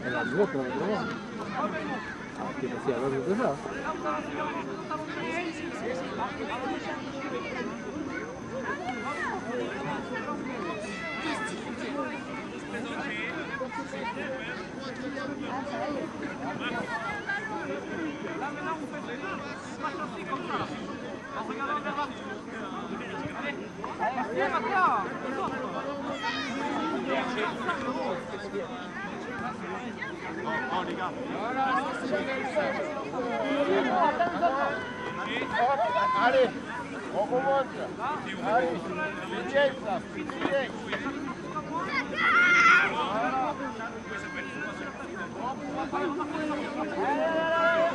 la svuota, la troviamo. Ah, tipo sì, allora cosa fa? Là maintenant vous faites match aussi comme ça. En regardant vers là. Allez, viens maintenant. Oh les gars. Allez, on remonte. Allez, fidélité, fidélité. Voilà.